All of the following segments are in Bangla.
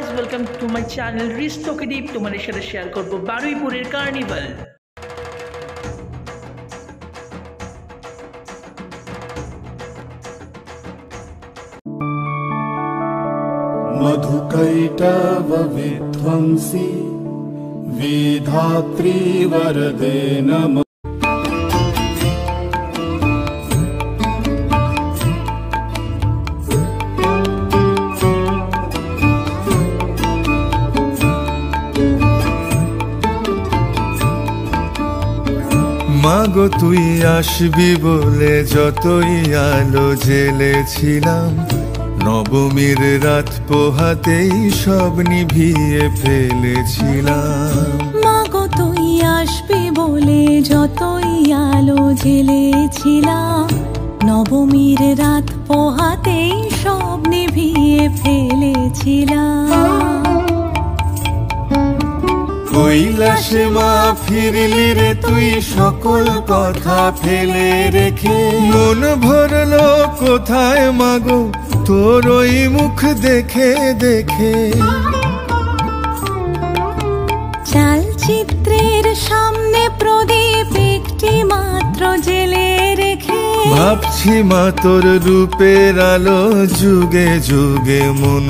Guys, welcome to my channel rich টকিডিপ। তোমাদের সাথে শেয়ার করব বারুইপুরের কার্নিভাল। मधुकैटव विध्वंसी विधात्री वरदे नमः। মাগো তুই আসবি বলে যতই আলো জ্বেলেছিলাম, নবমীর রাত পোহাতেই সব নিভিয়ে ফেলেছিলাম। মাগো তুই আসবি বলে যতই আলো জ্বেলেছিলাম, নবমীর রাত পোহাতেই সব নিভিয়ে ফেলেছিলাম। কৈলাসে মা ফিরলি রে তুই সকল কথা ফেলে রেখে, মন ভরলো কোথায় মাগো তোর ওই মুখ দেখে দেখে। চালচিত্রের সামনে প্রদীপ একটি মাত্র জেলে রেখে, ভাবছি মা তোর রূপের আলো যুগে যুগে মন।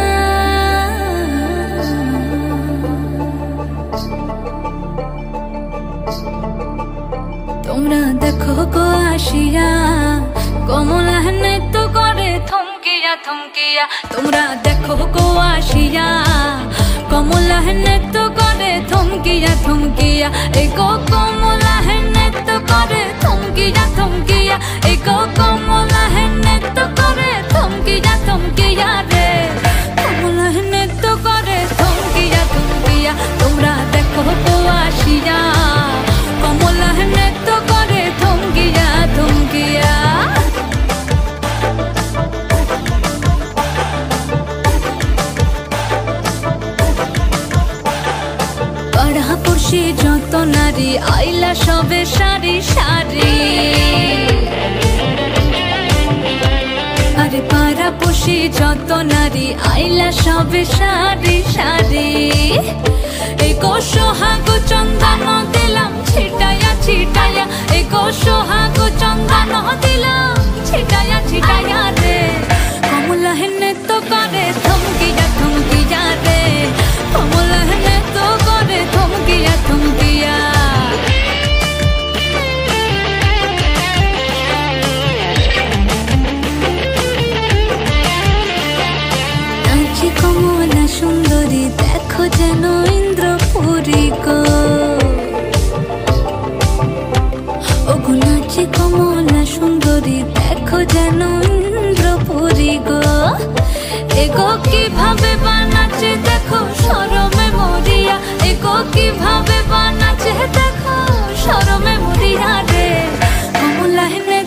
তোমরা দেখো গো আসিয়া কমলা নৃত্য করে থমকিয়া থমকিয়া। তোমরা দেখো গো আসিয়া কমলা নৃত্য করে থমকিয়া থমকিয়া। এই গো কমলা নৃত্য করে থমকিয়া থমকিয়া। এই গো কমলা নৃত্য করে থমকিয়া থমকিয়া রে। কমলা নৃত্য করে থমকিয়া থমকিয়া। তোমরা দেখো গো আসিয়া কমলা নৃত্য করে থমকিয়া থমকিয়া। পাড়াপড়শি যত নারী আইলা সবে সারি সারি। আরে পাড়াপড়শি যত নারী আইলা সবে সারি সারি। এই গো সোহাগ চন্দন দিলাম ছিটায়া ছিটায়া। এই গো সোহাগ চন্দন দিলাম ছিটায়া ছিটায়া রে। কমলা নৃত্য করে থমকিয়া থমকিয়া রে। কমলা নৃত্য করে থমকিয়া থমকিয়া। নাচি কমলা সুন্দরী দেখো যেন ইন্দ্রপুরী গো। ওগো নাচি কমলা সুন্দরী দেখো যেন ইন্দ্রপুরী গো। এগো কিভাবে বানাচ্ছে দেখো শরমে মরিয়া। এগো কিভাবে বানাচ্ছে দেখো শরমে মরিয়া রে। কমলা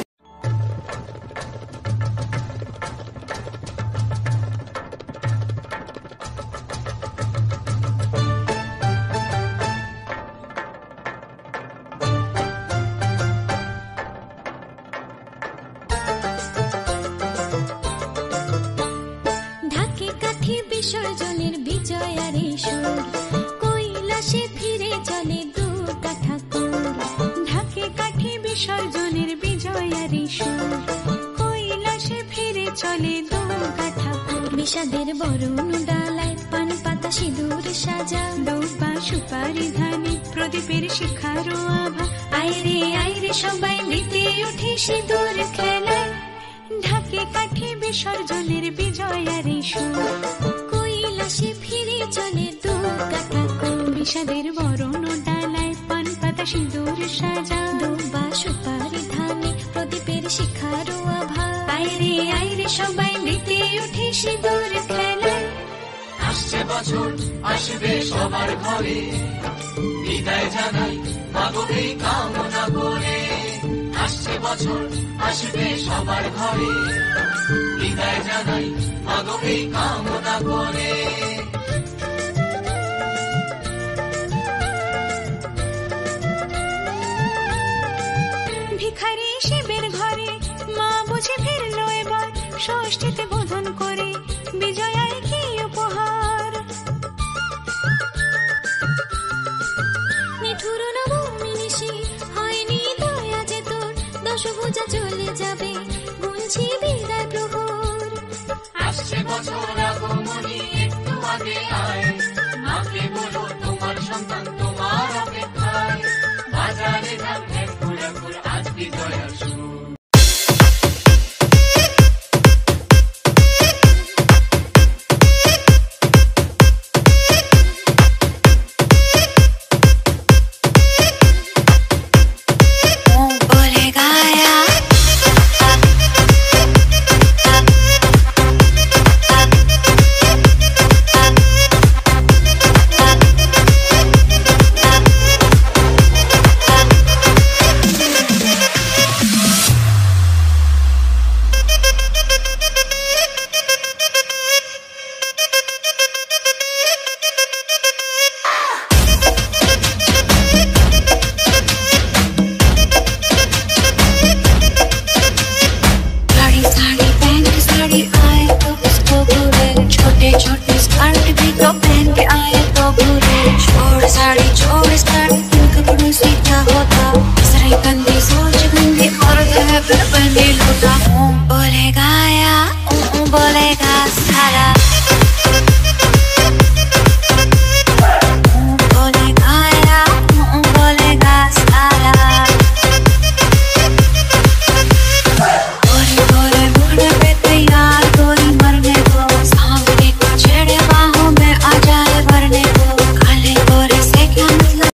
বিসর্জনের বিজয়ারে সুর, কৈলাসে ফিরে চলে দুর্গা ঠাকুর। ঢাকে কাঠি বিসর্জনের বিজয়ারে সুর, কৈলাসে ফিরে চলে দুর্গা ঠাকুর। বিষাদের বরণ ডালায় পান পাতা সিঁদুর সাজা, দৌপা সুপারি ধানে প্রদীপের শিখারো আভা। আইরে সবাই মেতে উঠে সিঁদুর খেলায়, ঢাকে কাঠি বিসর্জনের বিজয়ারে সুর, কৈলাসে ফিরে চলে দুর্গা ঠাকুর। বিষাদের বরণ ডালায় পান পাতা সিঁদুর সাজা, দুর্বা সুপারি ধানে প্রদীপের শিখারো আভা। আইরে সবাই মেতে উঠে সিঁদুর খেলায়। আসছে বছর আসবে সবার ঘরে, বিদায় জানাই মাগো এই কামনা করে। আসছে বছর আসবে সবার ঘরে, বিদায় জানাই মাগো এই কামনা করে। ভিখারি শিবের ঘরে মা বুঝে ফিরলো এবার, ষষ্ঠীতে বোধন করে বিজয়ায় কি উপহার। बंदी लूटा बोलेगा या बोलेगा